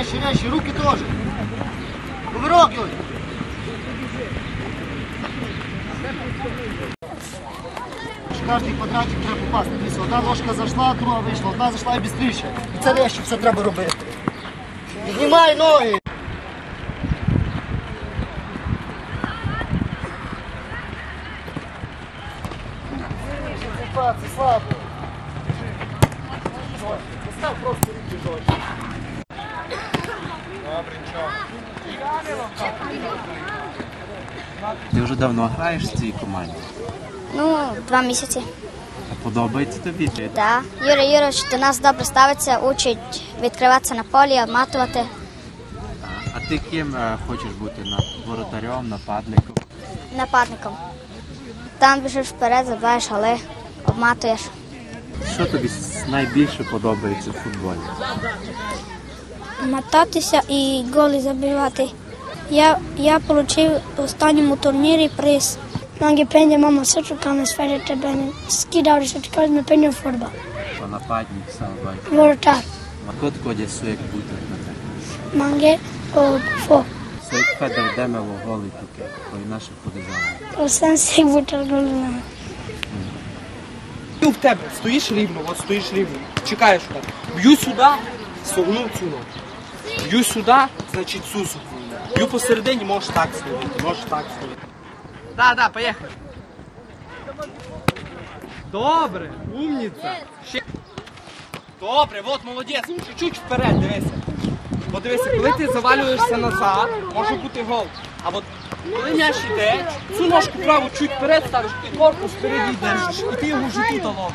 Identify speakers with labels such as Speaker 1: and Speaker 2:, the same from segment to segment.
Speaker 1: Резче, руки тоже. Кувырок, Юрий. Кожний квадратик треба попасти. Дивіться, одна ножка зайшла, друга вийшла, одна зайшла і швидше. І це резче все треба робити. Піднімай ноги. Це слабо. Постав просто руки жорстко. Добре, нічого.
Speaker 2: Ти вже давно граєш в цій команді?
Speaker 3: Ну, 2 місяці.
Speaker 2: А подобається тобі?
Speaker 3: Так. Юрій Юрійович до нас добре ставиться, учить відкриватися на полі, обматувати.
Speaker 2: А ти ким хочеш бути? Воротарем, нападником?
Speaker 3: Нападником. Там біжиш вперед, забиваєш голи, обматуєш.
Speaker 2: Що тобі найбільше подобається в футболі?
Speaker 4: Мотатися і голи забивати. Я отримав в останньому турнірі приз. Mange penje mamma så kan man svära till benen. Skidar så kan man penja fotboll.
Speaker 2: Що нападник, салбай?
Speaker 4: Vårtar.
Speaker 2: А кот ходя суєк бути на те?
Speaker 4: Mange och få.
Speaker 2: Суєк федер демево голий таке, ой наше подивали.
Speaker 4: Och sen sig vårtar golven.
Speaker 5: В тебе стоїш рівно, от стоїш рівно, чекаєш так. Б'ю сюди, согнув цю ногу. Б'ю сюди, значить цю согнув. Б'ю посередині, можеш так словити, можеш так словити. Да, поїхали. Добре, умниця. Ще. Добре, от молодець, чуть-чуть вперед, дивися. От дивися, коли ти завалюєшся назад, може бути гол. А от коли м'яч йде, цю ножку праву чуть вперед ставиш і корпус впереді держиш, і ти його вже тут ловиш.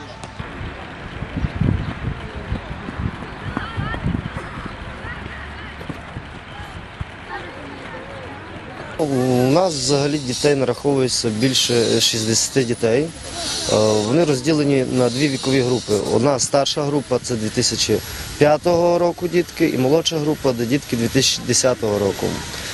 Speaker 1: У нас взагалі дітей нараховується більше 60 дітей. Вони розділені на 2 вікові групи. Одна старша група – це 2005 року дітки, і молодша група – де дітки 2010 року.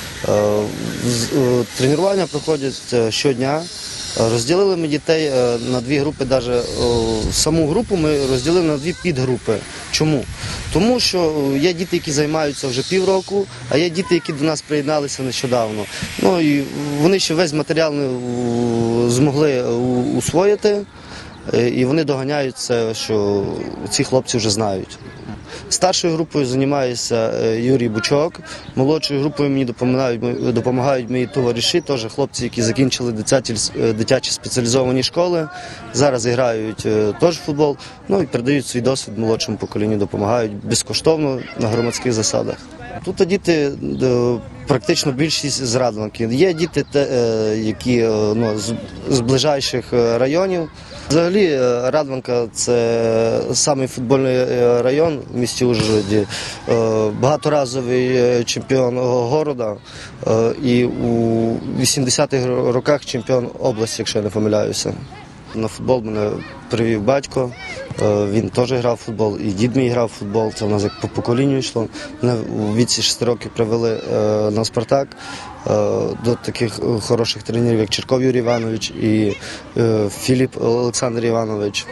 Speaker 1: Тренування проходять щодня. Розділили ми дітей на 2 групи, навіть саму групу ми розділили на 2 підгрупи. Чому? Тому що є діти, які займаються вже півроку, а є діти, які до нас приєдналися нещодавно. Ну, і вони ще весь матеріал не змогли усвоїти, і вони доганяють це, що ці хлопці вже знають. Старшою групою займається Юрій Бучок, молодшою групою мені допомагають мої товариші, теж хлопці, які закінчили дитячі спеціалізовані школи, зараз грають теж в футбол, ну і передають свій досвід молодшому поколінню, допомагають безкоштовно на громадських засадах. Тут діти практично більшість з Радванки. Є діти, які з ближайших районів. Взагалі Радванка – це самий футбольний район в місті Ужгороді, багаторазовий чемпіон города і у 80-х роках чемпіон області, якщо я не помиляюся. На футбол мене привів батько, він теж грав в футбол, і дід мій грав в футбол, це в нас як по поколінню йшло. Мене у віці 6 років привели на «Спартак» до таких хороших тренерів, як Черков Юрій Іванович і Філіп Олександр Іванович.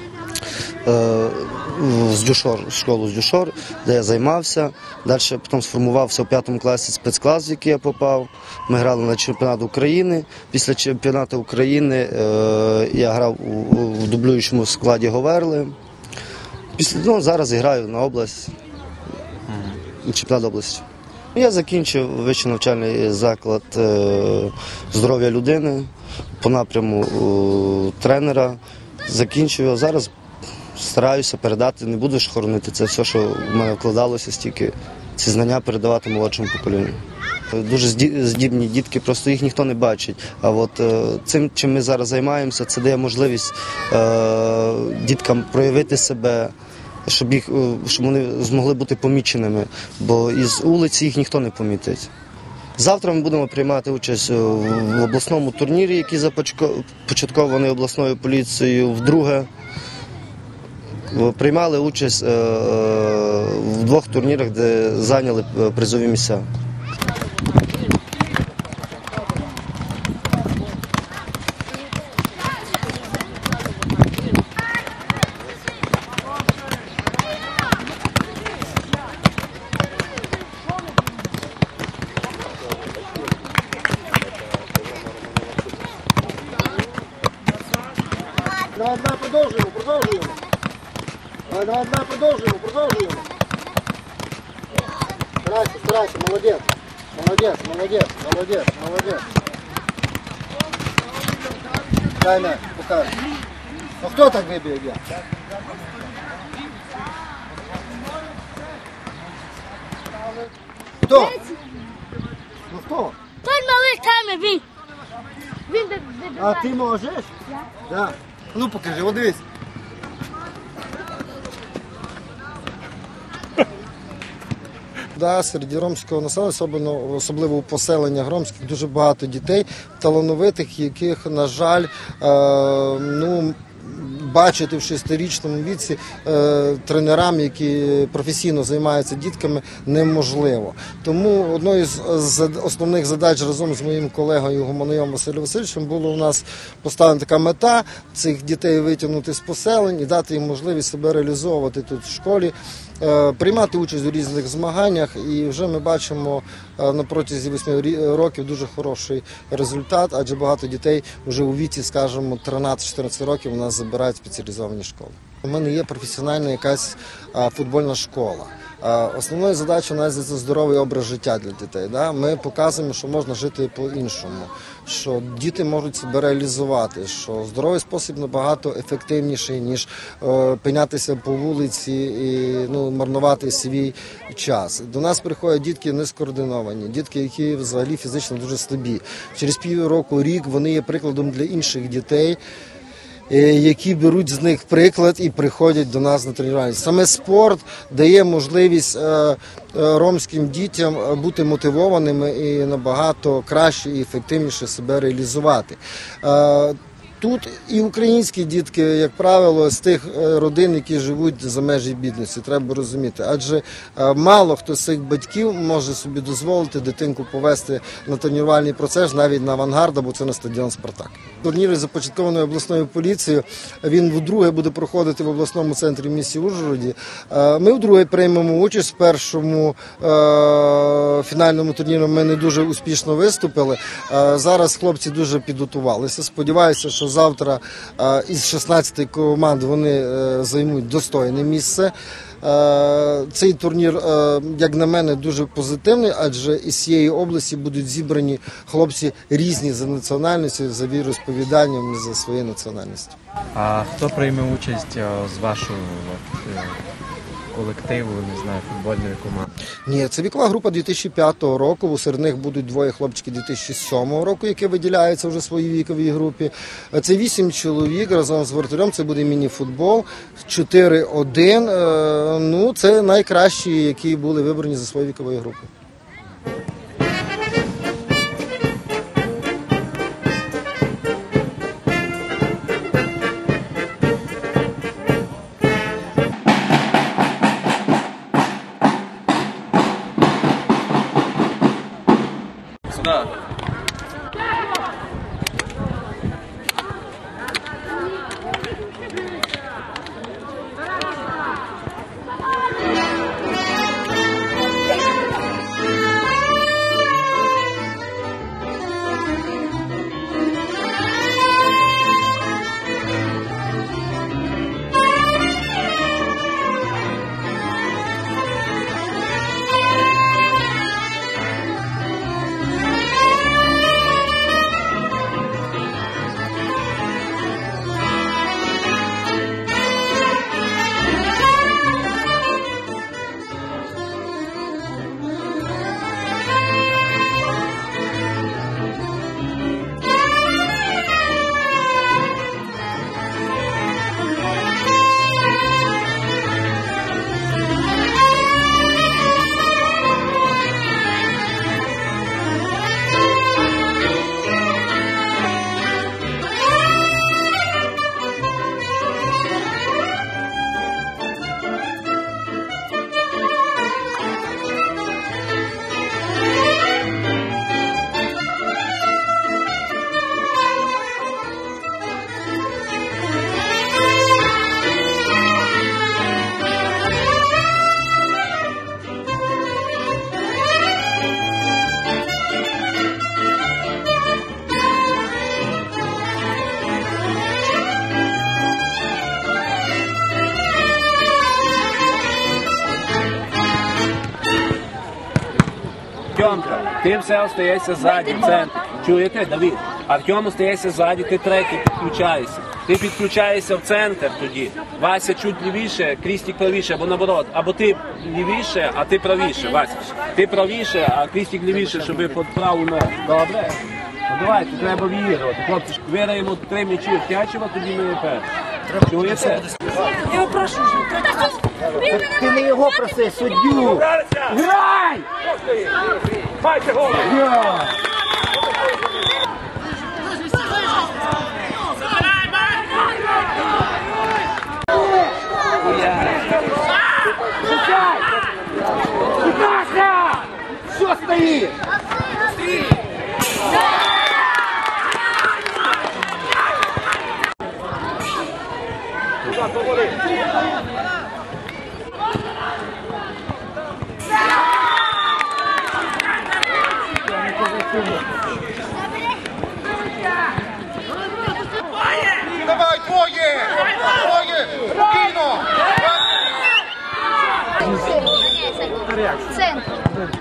Speaker 1: З Дюшор, школу з Дюшор, де я займався. Далі потім сформувався у 5 класі спецклас, в який я попав. Ми грали на чемпіонат України. Після чемпіонату України я грав у дублюючому складі Говерли. Зараз граю на область, чемпіонат області. Я закінчив вищий навчальний заклад здоров'я людини по напряму тренера. Закінчив його. Зараз стараюся передати, не буду ж хоронити це все, що в мене вкладалося, стільки ці знання передавати молодшому поколінню. Дуже здібні дітки, просто їх ніхто не бачить. А от цим, чим ми зараз займаємося, це дає можливість діткам проявити себе, щоб вони змогли бути поміченими, бо із вулиці їх ніхто не помітить. Завтра ми будемо приймати участь в обласному турнірі, який започаткований обласною поліцією вдруге. Приймали участь в 2 турнірах, де зайняли призові місця.
Speaker 6: продовжуємо. Давай, продовжуємо. Старайся, молодець. Дай м'яч, покажи. Ну хто так виб'є м'яч? Хто? Ну хто?
Speaker 4: Той малий камер, він
Speaker 6: А ти можеш? Так. Ну покажи, от дивись. Да, серед ромського населення, особливо у поселеннях ромських, дуже багато дітей, талановитих, яких, на жаль, бачити в 6-річному віці тренерам, які професійно займаються дітками, неможливо. Тому одною з основних задач разом з моїм колегою Гуманоєм Василем Васильовичем було у нас поставлена така мета цих дітей витягнути з поселень і дати їм можливість себе реалізовувати тут в школі, приймати участь у різних змаганнях, і вже ми бачимо на протязі 8 років дуже хороший результат, адже багато дітей вже у віці, скажімо, 13-14 років у нас забирають спеціалізовані школи. У мене є професіональна якась футбольна школа. Основною задачою у нас є здоровий образ життя для дітей. Ми показуємо, що можна жити по-іншому, що діти можуть себе реалізувати, що здоровий спосіб набагато ефективніший, ніж пинятися по вулиці і марнувати свій час. До нас приходять дітки нескоординовані, дітки, які взагалі фізично дуже слабі. Через півроку, рік вони є прикладом для інших дітей, які беруть з них приклад і приходять до нас на тренування. Саме спорт дає можливість ромським дітям бути мотивованими і набагато краще і ефективніше себе реалізувати. Тут і українські дітки, як правило, з тих родин, які живуть за межі бідності, треба розуміти. Адже мало хто з цих батьків може собі дозволити дитинку повести на тренувальний процес, навіть на авангард, або це на стадіон «Спартак». Турнір, започаткований обласною поліцією, він вдруге буде проходити в обласному центрі в місті Ужгороді. Ми вдруге приймемо участь в першому фінальному турнірі. Ми не дуже успішно виступили. Зараз хлопці дуже підготувалися. Сподіваюся, що завтра із 16 команд вони займуть достойне місце. Цей турнір, як на мене, дуже позитивний, адже із цієї області будуть зібрані хлопці різні за національністю, за віросповіданням, за своєю національністю.
Speaker 2: А хто прийме участь з вашого колективу, не знаю, футбольної команди?
Speaker 6: Ні, це вікова група 2005 року, серед них будуть двоє хлопчиків 2007 року, які виділяються вже в своїй віковій групі. Це 8 чоловік разом з воротарем, це буде міні-футбол, 4-1, це найкращі, які були вибрані за своєю віковою групою.
Speaker 5: Сюда.
Speaker 7: Артемка, ти все остаєшся ззаді, в центрі. Чуєте, Давид? Артем остається ззаді, ти третій підключаєшся. Ти підключаєшся в центр тоді. Вася чуть лівіше, Крістік правіше, або наоборот. Або ти лівіше, а ти правіше, Вася. Ти правіше, а Крістік лівіше, щоб під праву ногу. Добре? Ну давайте, треба виігрувати. Хлопці, виграємо 3 м'ячі в Тячева, тоді ми перші. Чуєте?
Speaker 8: Я прошу.
Speaker 1: Ти не його проси, суддю.
Speaker 7: Грай! Файте голову! Що стоїть?
Speaker 9: Давай, твоє! Твоє! Спокійно!
Speaker 3: Центр.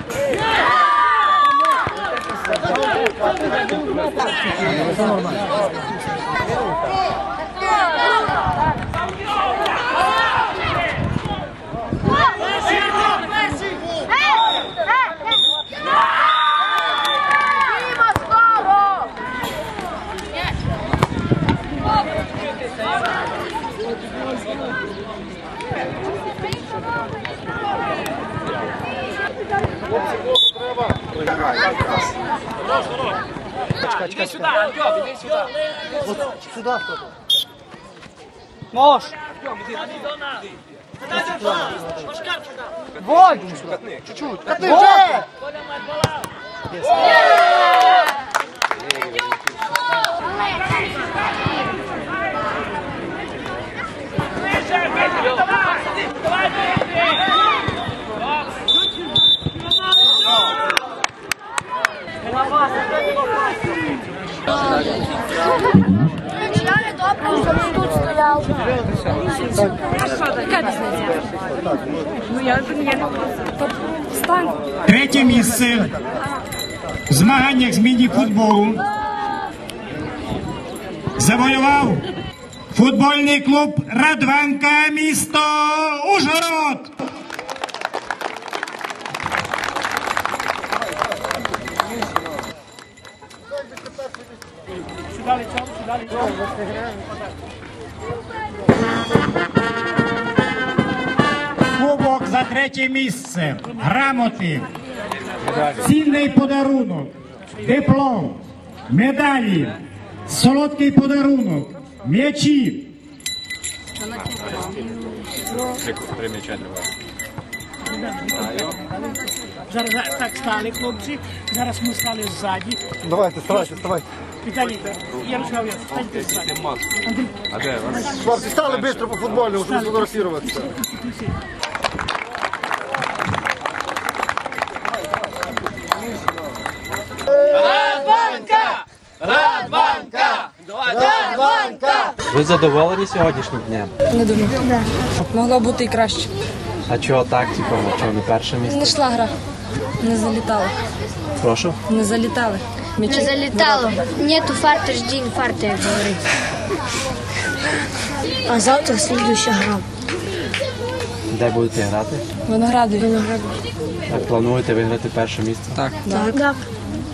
Speaker 5: Іди сюди, Артем, іди сюди.
Speaker 1: Сюди хто?
Speaker 5: Нож.
Speaker 1: Водь! Чуть-чуть. Катни вже!
Speaker 3: Я не добре, щоб тут стояв.
Speaker 8: Яка різниця? Ну я не встань.
Speaker 10: Третє місце в змаганнях з міні-футболу завоював футбольний клуб «Радванка», місто Ужгород. Кубок за третє місце, грамоти, цінний подарунок, диплом, медалі, солодкий подарунок, м'ячі.
Speaker 8: Зараз так стали хлопці, зараз ми стали ззаді.
Speaker 6: Давайте, вставайте.
Speaker 8: Віталій, Ярослав, станьте ззаді.
Speaker 6: Хлопці, стали швидко по футболу, щоб сфотографуватися.
Speaker 2: Ви задоволені сьогоднішнім днем?
Speaker 11: Не думаю. Могло бути і краще.
Speaker 2: А чого так, чого не перше місце?
Speaker 11: Не йшла гра. Не залітали.
Speaker 2: Прошу?
Speaker 11: Не залітали.
Speaker 3: Не залітало. Нету фарта, жди інфаркта, як говорить. А завтра слідуюча гра.
Speaker 2: Де будете грати?
Speaker 11: Виногради.
Speaker 2: Так плануєте виграти перше місце? Так.
Speaker 3: Так.